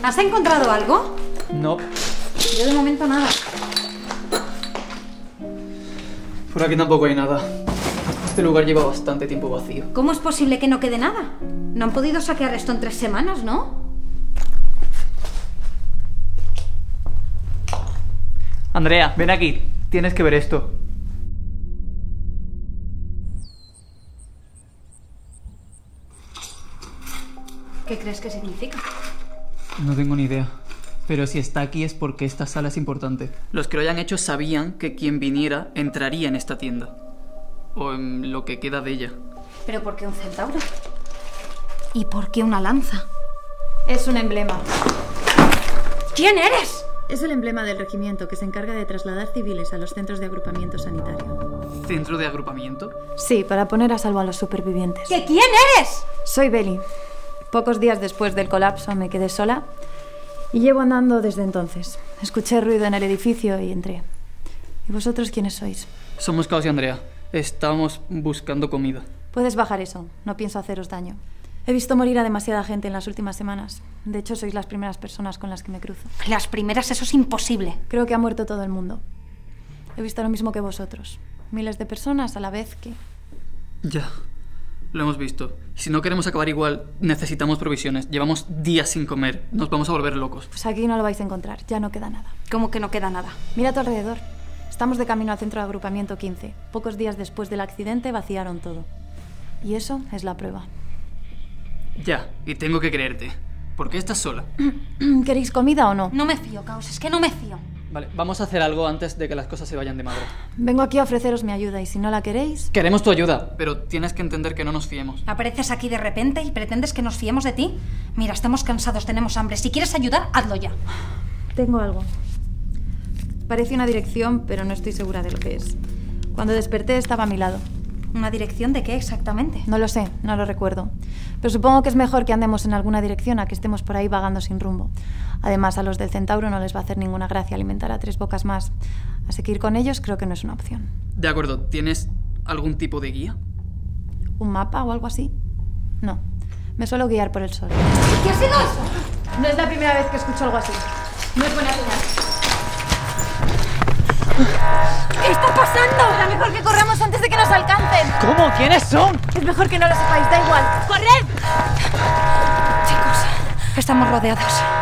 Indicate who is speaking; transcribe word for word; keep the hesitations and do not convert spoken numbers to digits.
Speaker 1: ¿Has encontrado algo?
Speaker 2: No.
Speaker 1: Yo de momento nada.
Speaker 2: Por aquí tampoco hay nada. Este lugar lleva bastante tiempo vacío.
Speaker 1: ¿Cómo es posible que no quede nada? No han podido saquear esto en tres semanas, ¿no?
Speaker 2: Andrea, ven aquí. Tienes que ver esto.
Speaker 1: ¿Qué crees que significa?
Speaker 2: No tengo ni idea. Pero si está aquí es porque esta sala es importante. Los que lo hayan hecho sabían que quien viniera entraría en esta tienda. O en lo que queda de ella.
Speaker 1: ¿Pero por qué un centauro? ¿Y por qué una lanza?
Speaker 3: Es un emblema.
Speaker 1: ¿Quién eres?
Speaker 3: Es el emblema del regimiento que se encarga de trasladar civiles a los centros de agrupamiento sanitario.
Speaker 2: ¿Centro de agrupamiento?
Speaker 3: Sí, para poner a salvo a los supervivientes.
Speaker 1: ¿Que quién eres?
Speaker 3: Soy Beli. Pocos días después del colapso me quedé sola y llevo andando desde entonces. Escuché ruido en el edificio y entré. ¿Y vosotros quiénes sois?
Speaker 2: Somos Caos y Andrea. Estábamos buscando comida.
Speaker 3: Puedes bajar eso. No pienso haceros daño. He visto morir a demasiada gente en las últimas semanas. De hecho, sois las primeras personas con las que me cruzo.
Speaker 1: Las primeras, eso es imposible.
Speaker 3: Creo que ha muerto todo el mundo. He visto lo mismo que vosotros. Miles de personas a la vez que...
Speaker 2: Ya, lo hemos visto. Si no queremos acabar igual, necesitamos provisiones. Llevamos días sin comer. Nos vamos a volver locos.
Speaker 3: Pues aquí no lo vais a encontrar. Ya no queda nada.
Speaker 1: ¿Cómo que no queda nada?
Speaker 3: Mira a tu alrededor. Estamos de camino al centro de agrupamiento quince. Pocos días después del accidente vaciaron todo. Y eso es la prueba.
Speaker 2: Ya, y tengo que creerte. ¿Por qué estás sola?
Speaker 3: ¿Queréis comida o no?
Speaker 1: No me fío, Caos, es que no me fío.
Speaker 2: Vale, vamos a hacer algo antes de que las cosas se vayan de madre.
Speaker 3: Vengo aquí a ofreceros mi ayuda y si no la queréis...
Speaker 2: Queremos tu ayuda, pero tienes que entender que no nos fiemos.
Speaker 1: ¿Apareces aquí de repente y pretendes que nos fiemos de ti? Mira, estamos cansados, tenemos hambre. Si quieres ayudar, hazlo ya.
Speaker 3: Tengo algo. Parece una dirección, pero no estoy segura de lo que es. Cuando desperté estaba a mi lado.
Speaker 1: ¿Una dirección de qué exactamente?
Speaker 3: No lo sé, no lo recuerdo. Pero supongo que es mejor que andemos en alguna dirección a que estemos por ahí vagando sin rumbo. Además, a los del Centauro no les va a hacer ninguna gracia alimentar a tres bocas más. Así que ir con ellos creo que no es una opción.
Speaker 2: De acuerdo, ¿tienes algún tipo de guía?
Speaker 3: ¿Un mapa o algo así? No. Me suelo guiar por el sol.
Speaker 1: ¿Qué ha sido eso?
Speaker 3: No es la primera vez que escucho algo así. No es buena señal.
Speaker 1: ¿Qué está pasando?
Speaker 3: Será mejor que corramos antes de que nos alcancen.
Speaker 2: ¿Cómo? ¿Quiénes son?
Speaker 3: Es mejor que no lo sepáis, da igual.
Speaker 1: ¡Corred! Chicos, estamos rodeados.